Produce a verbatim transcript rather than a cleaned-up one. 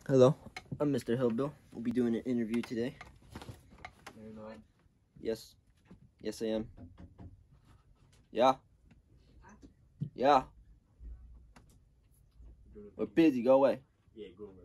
Hello, I'm Mister Hillbill. We'll be doing an interview today. No, you're not. Yes. Yes, I am. Yeah. Yeah. We're busy. Go away. Yeah, go away.